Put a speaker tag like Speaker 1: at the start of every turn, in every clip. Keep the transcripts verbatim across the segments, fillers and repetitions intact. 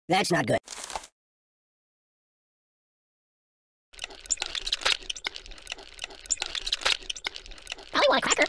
Speaker 1: That's not good.
Speaker 2: Probably want a cracker.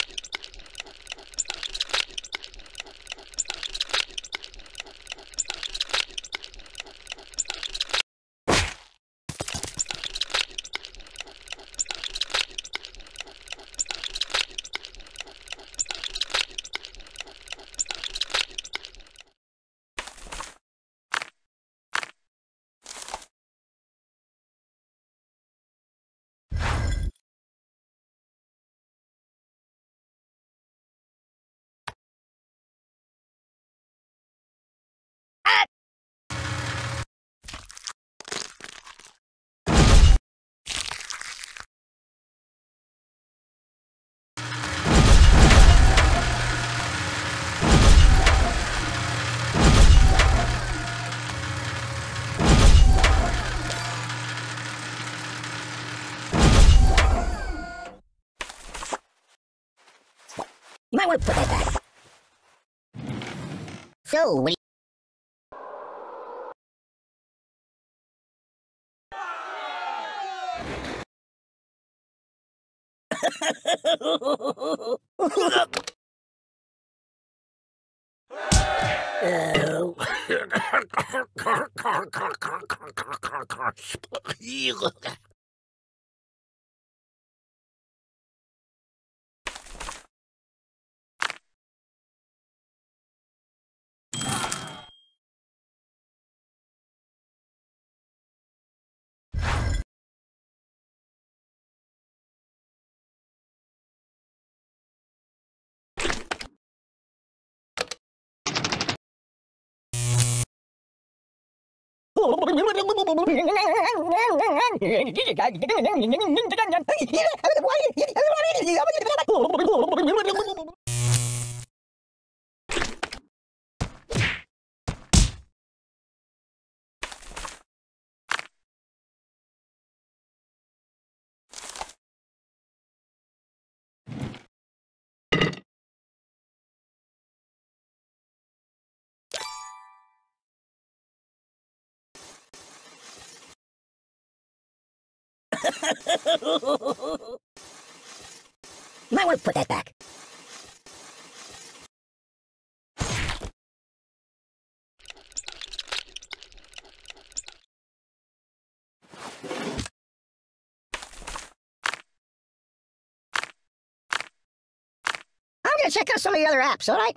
Speaker 1: You might want to put that back.
Speaker 2: So, what do
Speaker 3: Oh.
Speaker 1: You might want to put that back.
Speaker 2: I'm gonna check out some of the other apps, alright?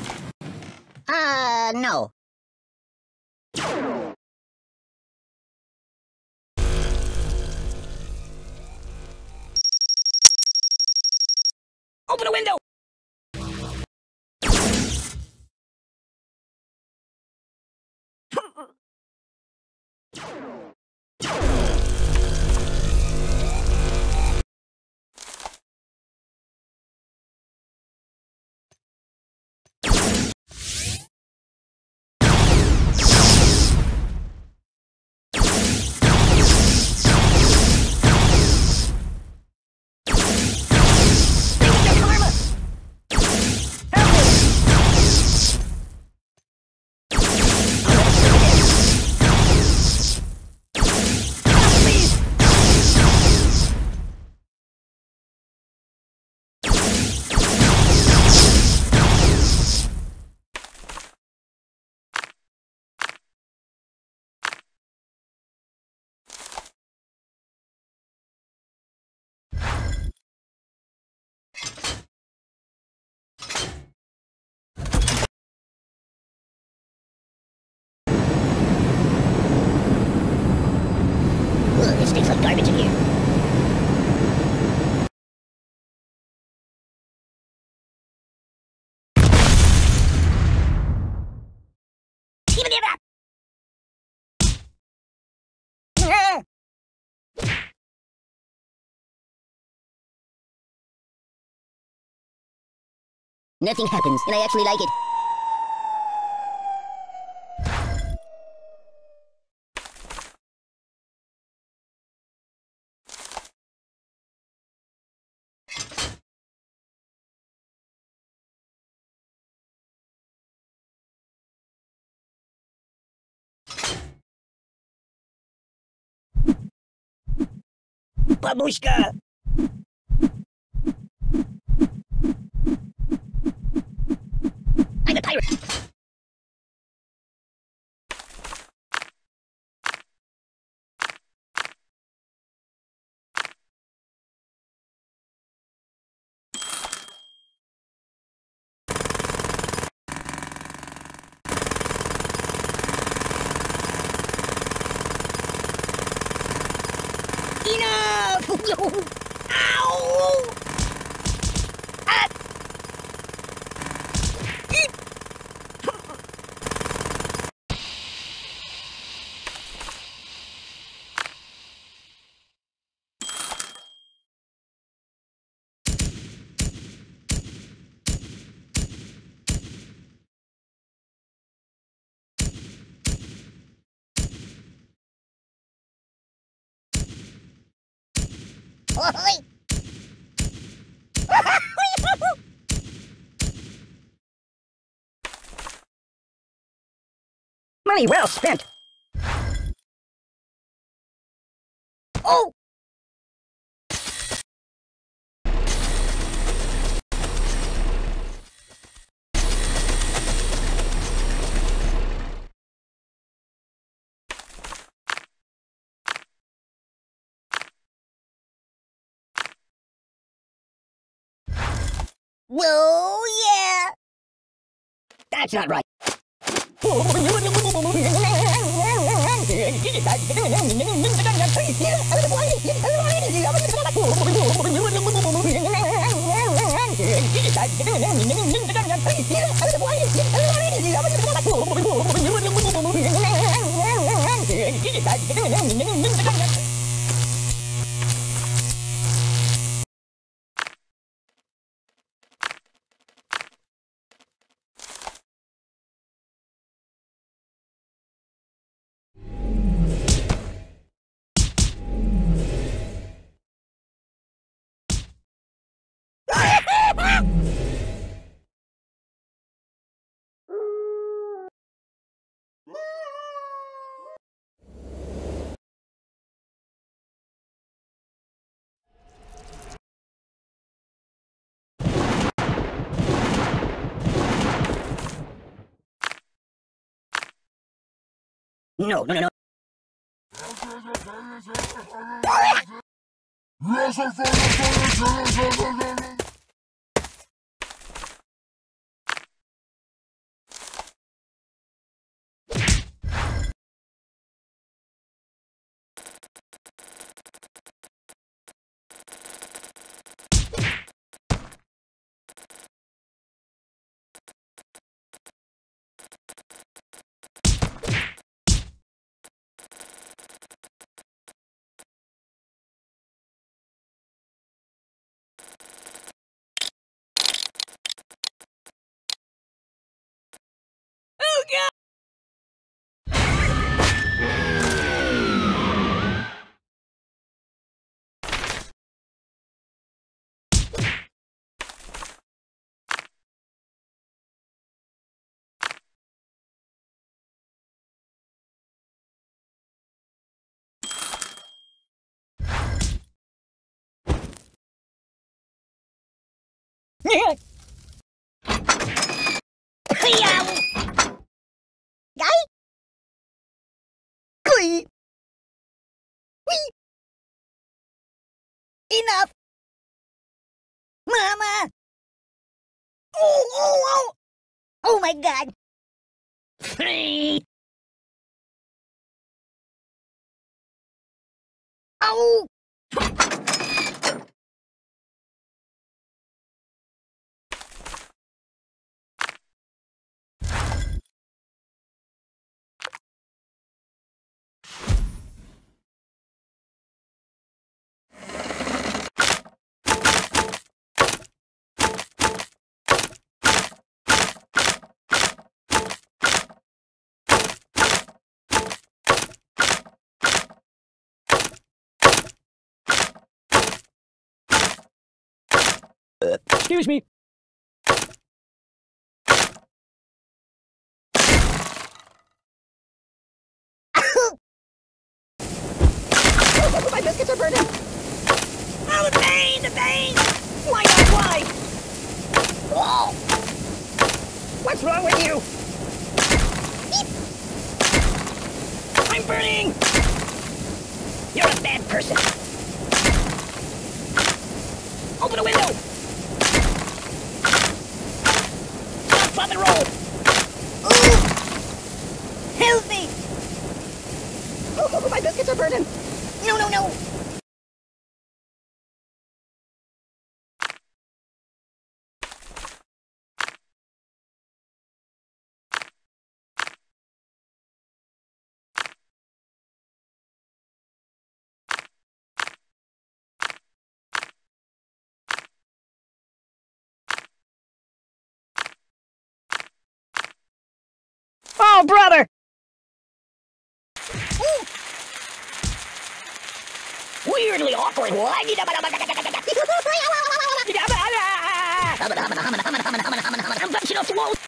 Speaker 2: Uh, no.
Speaker 1: Open a window!
Speaker 2: Ugh, it stinks like garbage in here. Even the other app! Nothing happens, and I actually like it.
Speaker 1: babushka! I'm a pirate! Enough! Ow! Ah! Eep! Ahoy! Money well spent. Oh! Whoa, yeah! That's not right. No, no, no, no. Oh, God! Yeah. Guy? Glee. Wee. Enough. Mama. Oh, oh, oh. Oh my God. Oh. Uh, excuse me. My biscuits are burning.
Speaker 2: wrong with you?
Speaker 1: I'm burning! You're a bad person. Open a window! Stop, pop, and roll! Ooh! Help me!
Speaker 2: Oh, my biscuits are burning.
Speaker 1: No, no, no!
Speaker 2: Oh, brother!
Speaker 1: Ooh. Weirdly awkward. Conventional flow.